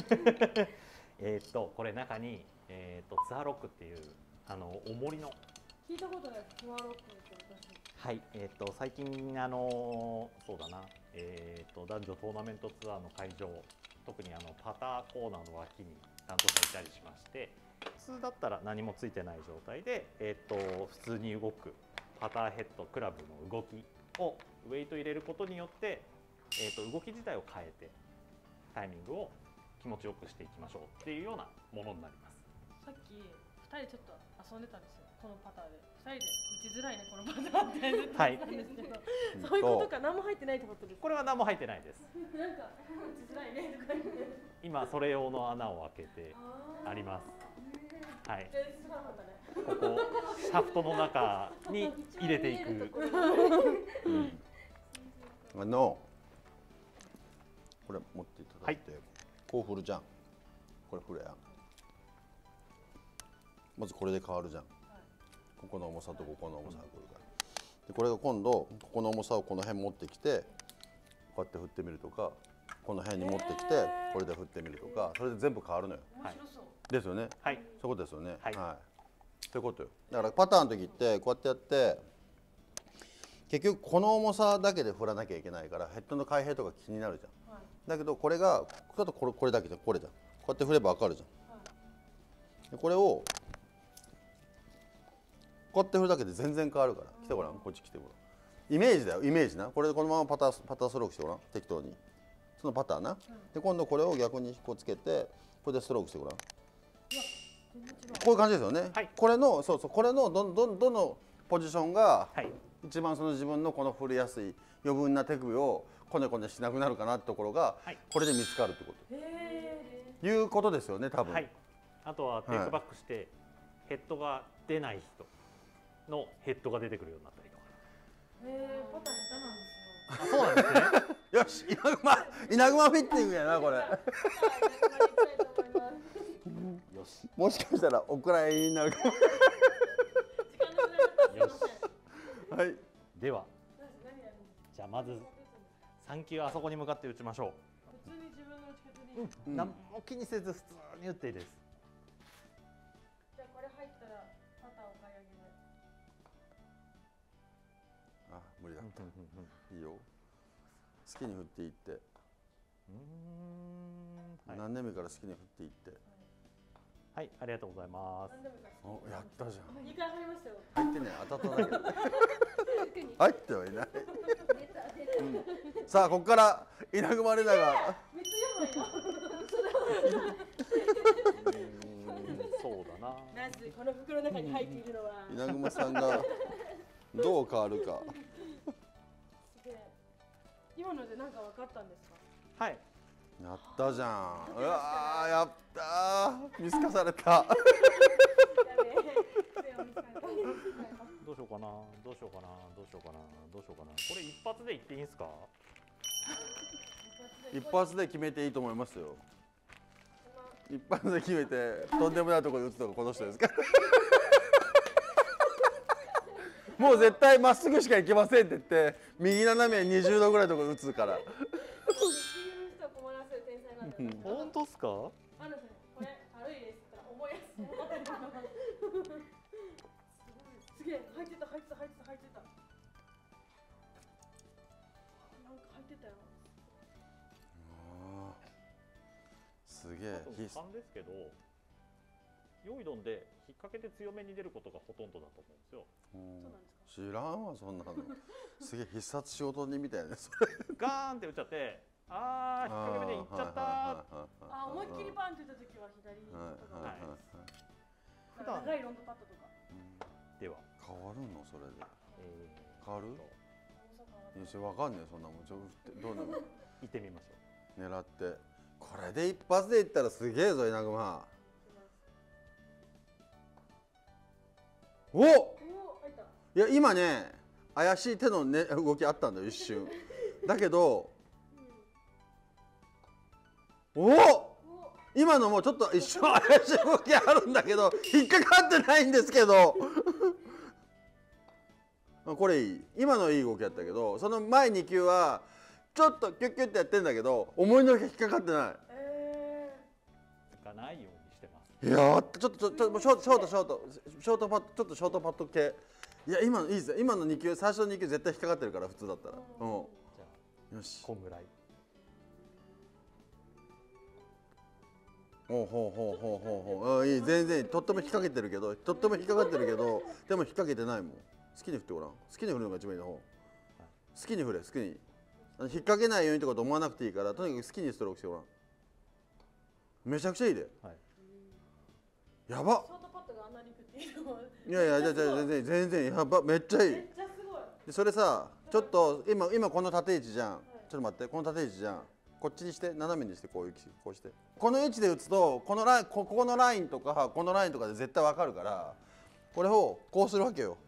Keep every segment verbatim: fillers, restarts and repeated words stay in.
えっとこれ中にえっとツアーロックっていうあの重りの聞いたことないツアーロックって私。 はい、えっと最近あのそうだな、えっと男女トーナメントツアーの会場、特にあのパターコーナーの脇に担当されたりしまして、普通だったら何もついてない状態で、えっと普通に動くパターヘッドクラブの動きをウェイト入れることによって、えっと動き自体を変えてタイミングを気持ちよくしていきましょうっていうようなものになります。 さっきふたりちょっと遊んでたんですよ、このパターで。ふたりで打ちづらいねこのパターってずっと言ってたんですけど、そういうことか。何も入ってないってことですか。 これは何も入ってないです。 なんか打ちづらいねとか言って。 今それ用の穴を開けてあります。はい。ここシャフトの中に入れていく。 あのこれ持っていただいて、はい、こう振るじゃん。これ振れやん。まずこれで変わるじゃん。ここの重さとここの重さがくるから。でこれが今度ここの重さをこの辺持ってきてこうやって振ってみるとか、この辺に持ってきてこれで振ってみるとか、それで全部変わるのよ。 面白そう。 ですよね。 はい。 そういうことですよね。 はい。 はい。ということよ。だからパターンの時ってこうやってやって結局この重さだけで振らなきゃいけないからヘッドの開閉とか気になるじゃん。はい、だけどこれがちょっとこれこれだけじゃん、これじゃん。こうやって振れば分かるじゃん。はい、でこれをこうやって振るだけで全然変わるから。来てごらん、こっち来てごらん。イメージだよ、イメージな。これでこのままパターパターストロークしてごらん、適当に。そのパターンな。で今度これを逆にこうつけてこれでストロークしてごらん。こういう感じですよね。はい、これのそうそうこれのどどどのポジションが一番その自分のこの振りやすい余分な手首をこねこねしなくなるかなってところがこれで見つかるってこと。いうことですよね多分。はい。 あとはテイクバックしてヘッドが出ない人のヘッドが出てくるようになったりとか。 へえ、パター下手なんですよ。 あ、そうなんですね。 よし、稲熊稲熊フィッティングやなこれ。よし。もしかしたらお蔵入りになるかも。 よし。 はい。 では、じゃあまずさん球あそこに向かって打ちましょう。 普通に自分の打ち方でいい。 うん。何も気にせず普通に打っていいです。 じゃあこれ入ったらパターを買い上げる。 あ、無理だった。いいよ。好きに振っていって。うーん。何年目から好きに振っていって。 はい、ありがとうございます。 お、やったじゃん。 にかい入りましたよ。 入ってね、当たっただけ。入ってはいない。うん、さあ、ここから稲熊レナが。 そうだな。 まずこの袋の中に入っているのは。 稲熊さんがどう変わるか。 今ので何か分かったんですか。 はい。 やったじゃん。うわー、やったー。見透かされた。 どうしようかな、どうしようかな、どうしようかな、どうしようかな。これ一発でいっていいんですか。 一発で決めていいと思いますよ。一発で決めてとんでもないところで打つのがこの人ですから。もう絶対まっすぐしか行けませんって言って右斜めにじゅうどぐらいのところで打つから。 本当っすか。 これ軽いですから重いやつ。すげえ入ってた入ってた入ってた入ってた。なんか入ってたよ。 ああ。すげえ。 必須ですけど、用意どんで引っ掛けて強めに出ることがほとんどだと思うんですよ。 そうなんですか。 知らんわそんなの。すげえ必殺仕事人みたいなそれ。 ガーンって打っちゃって、ああ引っ掛け目でいっちゃったー。 あ、思いっきりバンって打った時は左とか。はい。普段長いロングパットとか。 では変わるのそれで。変わる？いや、わかんねえそんなもん。ちょどうなの？ 行ってみましょう。狙ってこれで一発でいったらすげえぞ稲熊。お！いや今ね怪しい手の、ね、動きあったんだよ一瞬。だけど。おお！今のもちょっと一瞬怪しい動きあるんだけど引っかかってないんですけど。これいい。今のいい動きやったけどその前に球はちょっとキュッキュッてやってんだけど思いのほか引っかかってない。えないようにしてます。 いやーちょっとちょっとショートショートショートショートパットちょっとショートパット系。いや今のいいですよ。今のに球最初のに球絶対引っかかってるから普通だったら。うん。 じゃよあし。 こんぐらい。 ほうほうほうほうほうほう。あいい全然とっても引っ掛けてるけどとっても引っかかってるけどでも引っ掛けてないもん。好きに振ってごらん。好きに振るのが一番いいの方。好きに振れ好きに。あの引っ掛けないようにとかと思わなくていいからとにかく好きにストロークしてごらん。めちゃくちゃいいで。 はい。 やばっ。 ショートパットがあんなにいくっていうのは。 いやいやじゃじゃ全然全然やばめっちゃいい。 めっちゃすごい。 でそれさちょっと今今この縦位置じゃん、はい、ちょっと待ってこの縦位置じゃんこっちにして斜めにしてこういうこうしてこの位置で打つとこのライン こ, ここのラインとかこのラインとかで絶対わかるからこれをこうするわけよ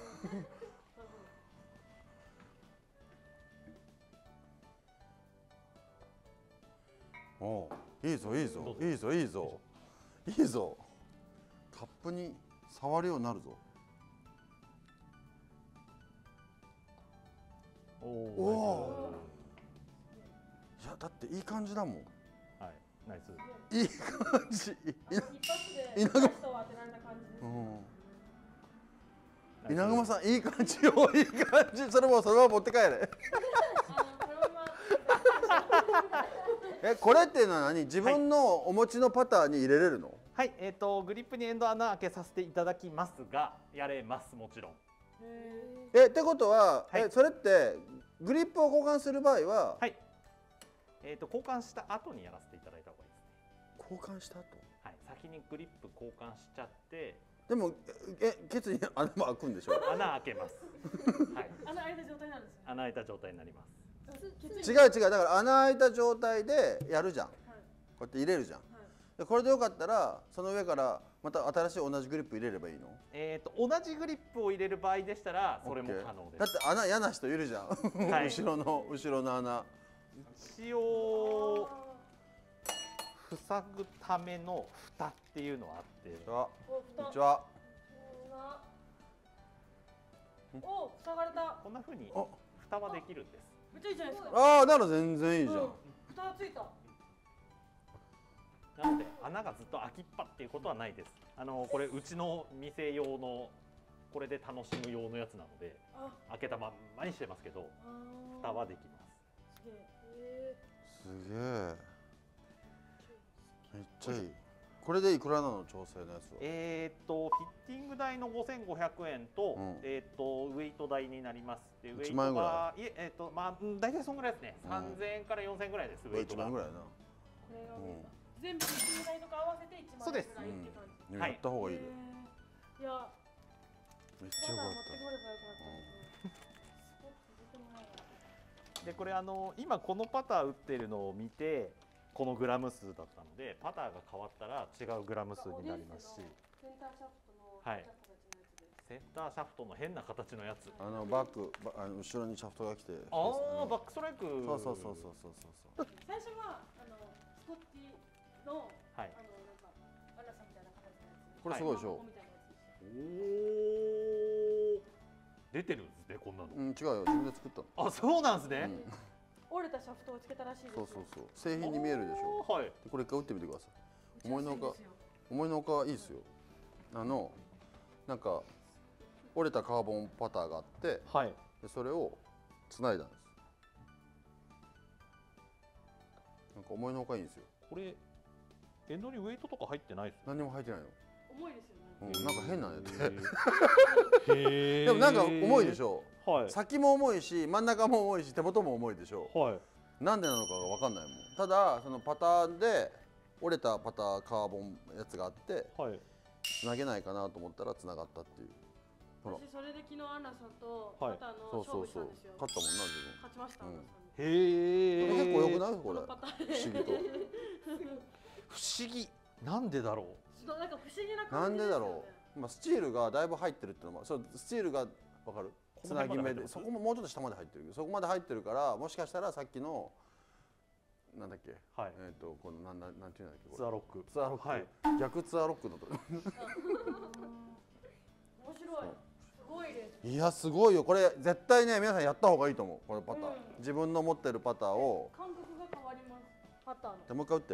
おういいぞいいぞいいぞいいぞいいぞカップに触るようになるぞ。おお。いやだっていい感じだもん。 はい。ナイス。 いい感じ。 一発で稲熊人を当てられた感じです。 うん。稲熊さんいい感じよいい感じ。それもそのまま持って帰れ。 あのこのまま。 えこれっていうのは何？自分のお持ちのパターに入れれるの？ はい。えっとグリップにエンド穴開けさせていただきますが、やれますもちろん。 えってことは、 はい、 えそれってグリップを交換する場合は、 はい。えっと交換した後にやらせていただいた方がいいですね。 交換した後？ はい。先にグリップ交換しちゃって。 でもえケツに穴も開くんでしょ？ 穴開けます。はい。 穴開いた状態なんですよ。 穴開いた状態になります。 違う違うだから穴開いた状態でやるじゃん。はい、こうやって入れるじゃん。はい、でこれでよかったらその上からまた新しい同じグリップ入れればいいの？ えっと同じグリップを入れる場合でしたらそれも可能です。 だって穴嫌な人いるじゃん。はい、後ろの後ろの穴。 一応塞ぐための蓋っていうのはあって。 こんにちは。 お、塞がれた。 こんな風に蓋はできるんです。 めっちゃいいじゃないですか。 ああ、なら全然いいじゃん。うん、 蓋ついた。 なので穴がずっと開きっぱっていうことはないです。あのこれうちの店用のこれで楽しむ用のやつなので開けたまんまにしてますけど蓋はできます。 すげえ。 すげえ。めっちゃいい。これでいくらなの調整のやつは？えっとフィッティング代のごせんごひゃくえんと、うん、えっとウェイト代になります。でウェイトがいええっとまあ大体そんぐらいですね。うん、さんぜんえんからよんせんえんぐらいです。ウェイトが。いちまんぐらいな。これが全部フィッティング代とか合わせていちまんえんぐらいって感じ。 やった方がいいで。 いや。 めっちゃ良かった。でこれあの今このパター打ってるのを見て。このグラム数だったのでパターが変わったら違うグラム数になりますし、 センターシャフトのはい、センターシャフトの変な形のやつ、 あのバックあの後ろにシャフトが来て、 ああバックストライク、 そうそうそうそうそうそう。 最初はあのスコッティの、 はい、 あのなんかアラさんみたいな形のやつ、 これすごいでしょ。 おお出てるんですねこんなの。 うん違うよ自分で作ったの。 あそうなんですね。 折れたシャフトをつけたらしいです。 そうそうそう。製品に見えるでしょ。 はい。 これ一回打ってみてください。思いのほか思いのほかいいですよ。あのなんか折れたカーボンパターがあって、 はい。 でそれを繋いだんです。なんか思いのほかいいんですよ。 これエンドにウェイトとか入ってないです。 何にも入ってないの。 重いですよね。 うん、なんか変なんやって。でもなんか重いでしょ。はい、先も重いし真ん中も重いし手元も重いでしょ、はい、なんでなのかが分かんないもん。ただそのパターンで折れたパターカーボンやつがあって、はい、つなげないかなと思ったらつながったっていう。 ほら私それで昨日アンナさんとパターの勝負したんですよ。 勝ったもんな自分。 勝ちました、うん、 へえ結構良くないこれ。 こ不思議と不思議なんでだろう。なんか不思議な感じですよね。なんでだろう。まあスチールがだいぶ入ってるってのもそうスチールが分かる。つなぎ目でそこももうちょっと下まで入ってるけどそこまで入ってるからもしかしたらさっきのなんだっけ、はい、えっとこのなんなんなんていうんだっけツアーロックツアーロック、はい、逆ツアーロックのと面白いすごいです。 いやすごいよこれ絶対ね皆さんやった方がいいと思うこのパター、うん、自分の持ってるパターを感覚が変わりますパターの。 でもう一回打って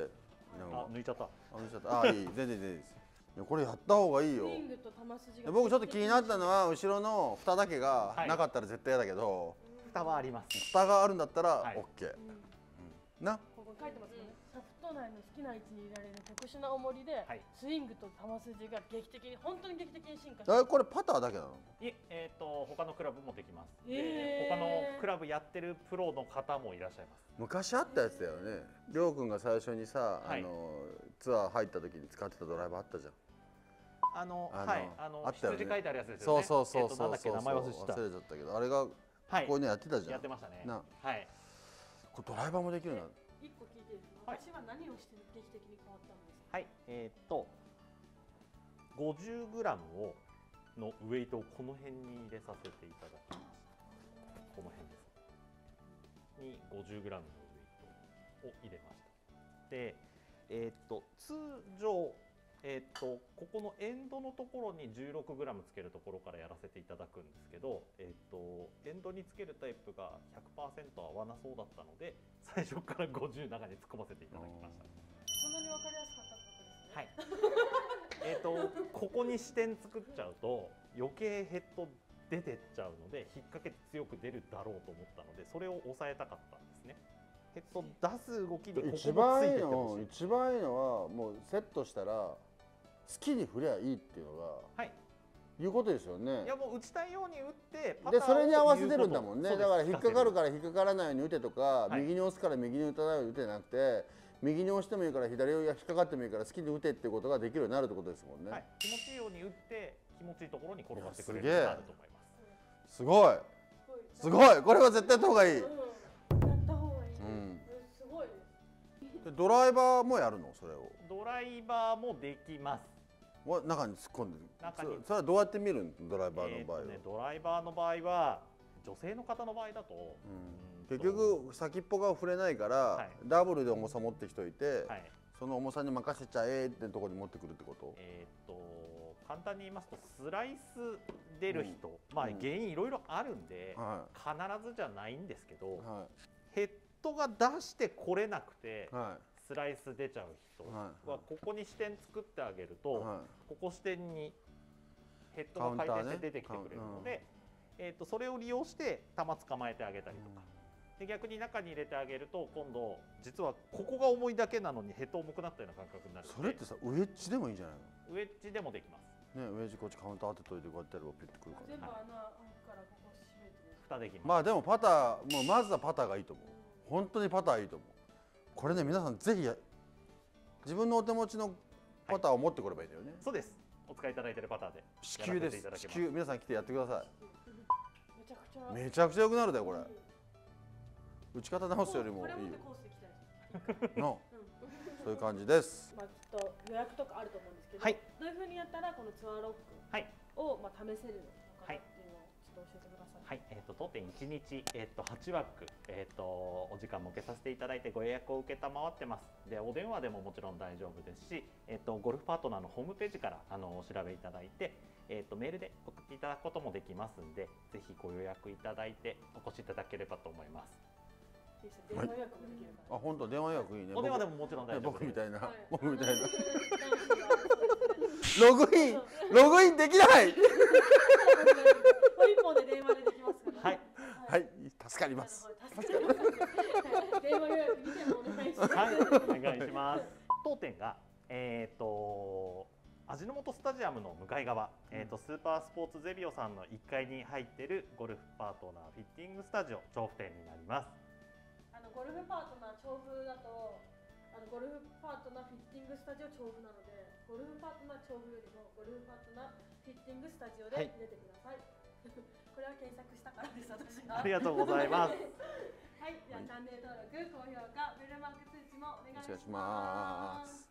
なんかあ抜いちゃった。 あ抜いちゃったあいい全然全然いいですいやこれやった方がいいよスイングと球筋が僕ちょっと気になったのは後ろの蓋だけがはいなかったら絶対嫌だけど、 蓋はあります。 蓋があるんだったらはい OK、 うんなここ書いてますよね。シャフト内の好きな位置にいられる特殊な重りで、 はいスイングと球筋が劇的に本当に劇的に進化えこれパターだけなのいえ、えっ、と他のクラブもできます。 へーで他のクラブやってるプロの方もいらっしゃいます。 昔あったやつだよねりょうくんが最初にさ、 はいあのツアー入った時に使ってたドライバーあったじゃんあのあのはいあのあったよね羊書いてあるやつですよね。 そうそうそうえっとなんだっけそうそう名前忘れちゃった。 忘れちゃったけどあれがこはい。 ういうのやってたじゃん、 やってましたね。 なはい。 これドライバーもできるんだ一個聞いていいですか。 はい私は何をして劇的に変わったんですか。 はい。えっ、と ごじゅうグラム をのウエイトをこの辺に入れさせていただきました。この辺です。に ごじゅうグラム のウエイトを入れました。で、えっ、と通常えっとここのエンドのところに じゅうろくグラム つけるところからやらせていただくんですけど、えっとエンドにつけるタイプが ひゃくパーセント 合わなそうだったので最初からごじゅう中に突っ込ませていただきました。 そんなにわかりやすかったってことですね。 はい。えっとここに支点作っちゃうと余計ヘッド出てっちゃうので引っ掛けて強く出るだろうと思ったのでそれを抑えたかったんですね。ヘッド出す動きにここもついて一番いいってほしい。 の一番いいのはもうセットしたら好きに振りゃいいっていうのがはい。 いうことですよねいやもう打ちたいように打ってパターでをそれに合わせてるんだもんねそうですだから引っかかるから引っかからないように打てとか、 はい右に押すから右に打たないように打てなくて右に押してもいいから左を引っかかってもいいから好きに打てっていうことができるようになるってことですもんね、 はい、気持ちいいように打って気持ちいいところに転がってくれるいやすげえようになると思います。 すごいすごいこれは絶対やった方がいい、 うん、やった方がいい。 うんうんすごいです。 でドライバーもやるのそれをドライバーもできます。 わ中に突っ込んでる中にそそれはどうやって見るのドライバーの場合は、 えーとね、ドライバーの場合は女性の方の場合だと、 うんうん結と局先っぽが触れないから、 はいダブルで重さ持ってきといて、 はい、 その重さに任せちゃえってところに持ってくるってことえっ、と簡単に言いますとスライス出る人、まあうん原因いろいろあるんで、 は必ずじゃないんですけど、 いはヘッドが出してこれなくて、 いはスライス出ちゃう人ははいここに支点作ってあげると、 はここ支点にヘッドが回転して出てきてくれるので、えー、とそれを利用して球捕まえてあげたりとか、で逆に中に入れてあげると今度実はここが重いだけなのにヘッド重くなったような感覚になるのでそれってさウェッジでもいいんじゃないウェッジでもできます。 のねウェッジこっちカウンター当てといてこうやってやればピュッとくるから全部穴開くからここ閉めて。 蓋できます。 まあでもパターもうまずはパターがいいと思う本当にパターいいと思うこれね皆さんぜひや自分のお手持ちのパターを持ってこればいいんだよね、 そうです。お使いいただいているパターで至急ですやらせていただきます。 至急皆さん来てやってくださめちゃくちゃ。 いめちゃくちゃ良くなるだよこれ打ち方直すよりもいいよこれ持ってコースで行きたいです。 のうんそういう感じですまあきっと予約とかあると思うんですけど、 はいどういうふうにやったらこのツアーロックはいをまあ試せるのかなっていうのをちょっと教えてください。 はい、えー、と当店いちにち、えー、とはちわく、えー、とお時間設けさせていただいてご予約を受けたまわってます。でお電話でももちろん大丈夫ですし、えー、とゴルフパートナーのホームページからあのお調べいただいて、えー、とメールで送っていただくこともできますんで、ぜひご予約いただいてお越しいただければと思います。 いいですね電話予約もできるから。 あ本当電話予約いいねお電話でももちろん大丈夫です。 僕みたいな、 はい僕みたいな男子はそうですねログインログインできないもう一本で電話でできますから。 はいはい助かりますなるほど助かります。電話予約にてもお願いします。 はい、お願いします。当店が、えー、と味の素スタジアムの向かい側、えー、とスーパースポーツゼビオさんのいっかいに入っているゴルフパートナーフィッティングスタジオ調布店になります。 あのゴルフパートナー調布だとあのゴルフパートナーフィッティングスタジオ調布なのでゴルフパートナー調布よりもゴルフパートナーフィッティングスタジオではい出てください。これは検索したからです私が。 ありがとうございます。 はい、ではチャンネル登録、高評価、ベルマーク通知もお願いしお願いしま。 ますす